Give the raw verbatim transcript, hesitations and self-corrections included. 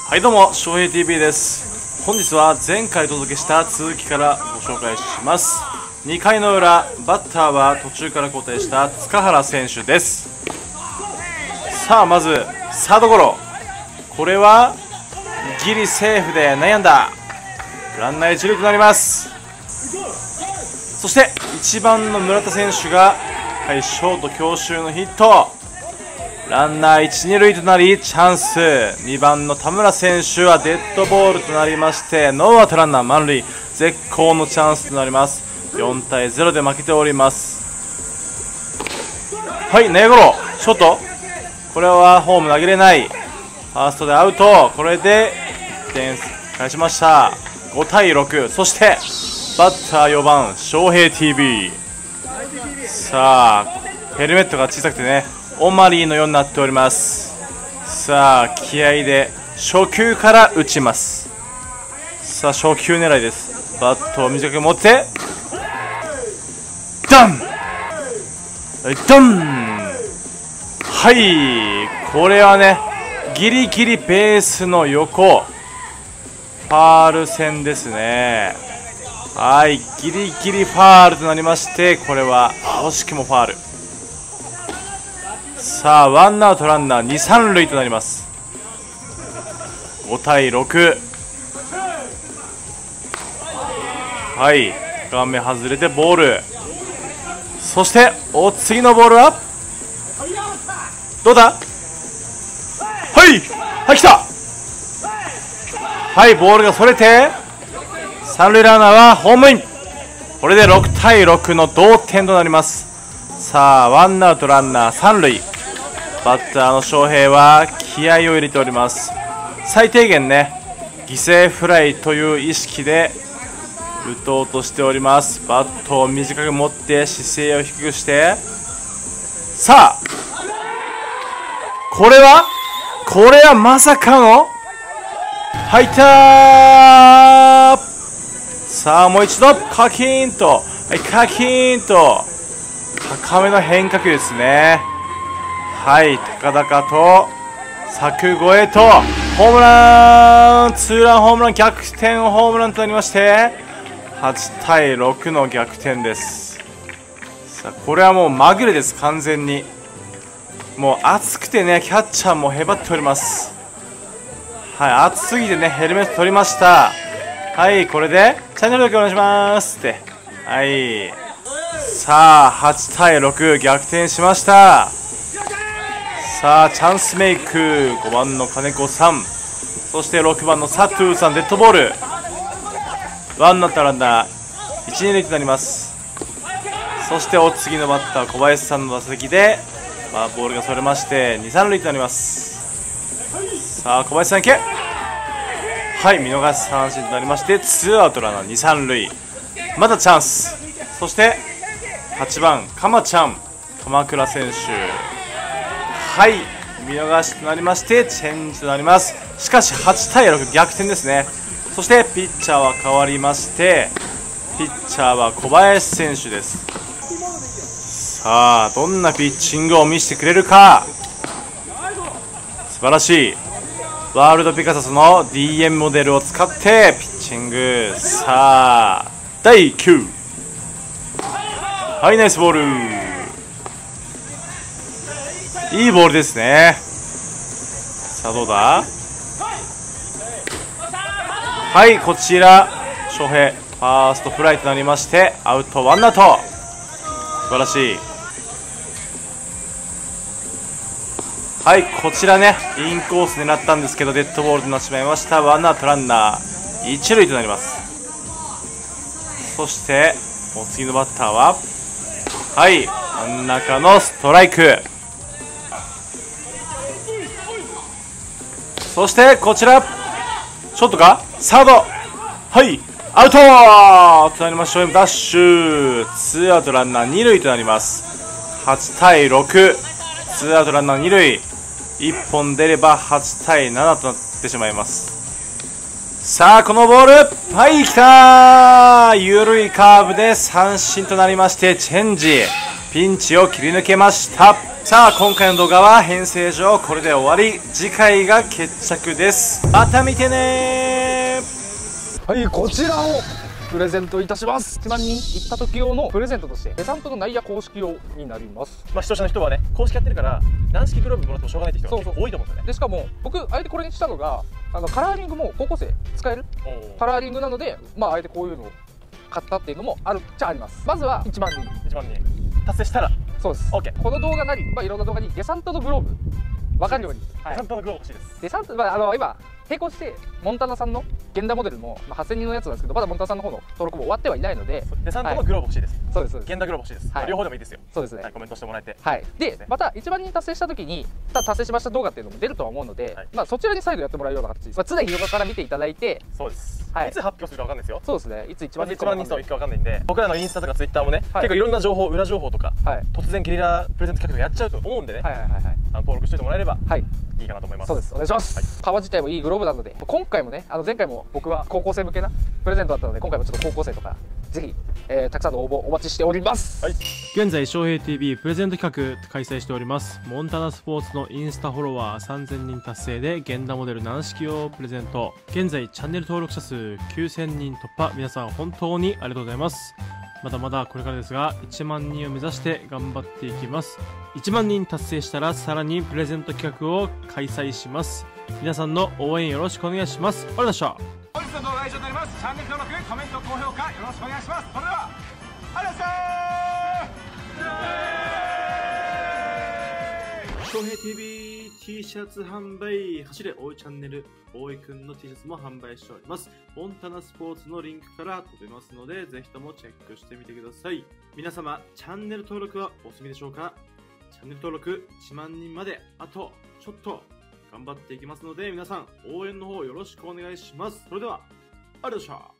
はいどうも、翔平 ティーブイ です。本日は前回お届けした続きからご紹介します。にかいの裏、バッターは途中から交代した塚原選手です。さあ、まずサードゴロ、これはギリセーフで内野安打、ランナー一塁となります。そしていちばんの村田選手が、はい、ショート強襲のヒット、ランナーいち、に塁となりチャンス。にばんの田村選手はデッドボールとなりましてノーアウトランナー満塁、絶好のチャンスとなります。よんたいゼロで負けております。はい、内野ゴロ、ショート、これはホーム投げれない、ファーストでアウト。これでいってん返しました。ごたいろく。そしてバッターよばん翔平 ティーブイ。 さあ、ヘルメットが小さくてね、オマリーのようになっております。さあ、気合で初球から打ちます。さあ、初球狙いです。バットを短く持ってダンダン。はい、これはね、ギリギリベースの横、ファール線ですね。はい、ギリギリファールとなりまして、これは惜しくもファール。さあ、ワンアウトランナーに、さん塁となります。ごたいろく。はい、顔面外れてボール。そしてお次のボールはどうだ。はい、はい、来た。はい、ボールがそれて三塁ランナーはホームイン。これでろくたいろくの同点となります。さあ、ワンアウトランナーさん塁、バッターの翔平は気合を入れております。最低限ね、犠牲フライという意識で打とうとしております。バットを短く持って姿勢を低くして、さあ、これはこれはまさかの入ったー。さあ、もう一度カキーンと、はい、カキーンと高めの変化球ですね。はい、高々と柵越えとホームラン、ツーランホームラン、逆転ホームランとなりましてはちたいろくの逆転です。さあ、これはもうまぐれです。完全にもう暑くてね、キャッチャーもへばっております。はい、暑すぎてね、ヘルメット取りました。はい、これでチャンネル登録お願いしますって。はい、さあ、はちたいろく逆転しました。さあ、チャンスメイク、ごばんの金子さん、そしてろくばんの佐藤さん、デッドボール、ワンアウトランナーいち、に塁となります。そしてお次のバッター小林さんの打席で、まあ、ボールがそれましてに、さん塁となります。さあ、小林さんいけ。はい、見逃し三振となりましてツーアウトランナーに、さん塁、まだチャンス。そしてはちばん鎌ちゃん、鎌倉選手、はい、見逃しとなりましてチェンジとなります。しかしはちたいろく逆転ですね。そしてピッチャーは変わりまして、ピッチャーは小林選手です。さあ、どんなピッチングを見せてくれるか。素晴らしいワールドピカサスの ディーエム モデルを使ってピッチング。さあ、だいきゅう、はい、ナイスボール、いいボールですね。さあ、どうだ。はい、こちら翔平ファーストフライとなりましてアウト、ワンアウト。素晴らしい。はい、こちらね、インコース狙ったんですけどデッドボールとなってしまいました。ワンアウトランナーいち塁となります。そしてお次のバッターは、はい、真ん中のストライク。そしてこちらショットかサード、はい、アウトとなりました。ダッシュ、ツーアウトランナーに塁となります。はちたいろく、ツーアウトランナーに塁、いっぽん出ればはちたいななとなってしまいます。さあ、このボール、はい、きたー。緩いカーブで三振となりましてチェンジ、ピンチを切り抜けました。 さあ今回の動画は編成上これで終わり、次回が決着です。また見てねー。 はい、こちらをプレゼントいたします。いちまんにん行った時用のプレゼントとしてデサントの内野公式用になります。 まあ視聴者の人はね、公式やってるから軟式グローブもらってもしょうがないって人が多いと思うんですよね。 でしかも僕あえてこれにしたのが、あのカラーリングも高校生使えるカラーリングなので、まああえてこういうのを買ったっていうのもあるっちゃあります。まずはいちまんにんいちまんにん達成したらそうです。 OK。 この動画なり、まあ、いろんな動画にデサントのグローブ分かるように、 デサントのグローブ欲しいです。 デサント、まあ、あの今並行してモンタナさんの現代モデルも、まあ、はっせんにんのやつなんですけど、まだモンタナさんの方の登録も終わってはいないので、 デサントのグローブ欲しいです。 そうですそうです。 現代グローブ欲しいです。 はい、 両方でもいいですよ。 そうですね。 はい、コメントしてもらえて。 はい。で、またいちまんにん達成した時に達成しました動画っていうのも出るとは思うので、はい、まあそちらに再度やってもらうような形です。まあ、常に動画から見ていただいて、 そうです。 はい。 いつ発表するかわかんないですよ。 そうですね。いついちまんにんいちまんにんそういくかわかんないんで、僕らのインスタとかツイッターもね、はい、結構いろんな情報、裏情報とか、はい、突然ゲリラプレゼント企画とかやっちゃうと思うんでね、はいはいはいはい、あの登録しておいてもらえれば、はい、いいかなと思います。 そうです。お願いします。はい、革自体もいいグローブなので、今回もね、あの前回も僕は高校生向けなプレゼントだったので、今回もちょっと高校生とかぜひ、えー、たくさんの応募お待ちしております。はい、 現在翔平 ティービー プレゼント企画開催しております。モンタナスポーツのインスタフォロワーさんぜんにん達成で現代モデル軟式用プレゼント。現在チャンネル登録者数きゅうせんにん突破、皆さん本当にありがとうございます。まだまだこれからですが、いちまんにんを目指して頑張っていきます。いちまんにん達成したらさらにプレゼント企画を開催します。皆さんの応援よろしくお願いします。ありがとうございました。 本日の動画は以上になります。チャンネル登録、コメント、高評価よろしくお願いします。それではありがとうございました。 翔平 ティービー T シャツ販売、走れ大井チャンネル、大井くんの T シャツも販売しております。モンタナスポーツのリンクから飛べますので、ぜひともチェックしてみてください。皆様、チャンネル登録はお済みでしょうか？チャンネル登録いちまんにんまであとちょっと頑張っていきますので、皆さん応援の方よろしくお願いします。それでは、ありがとうございました。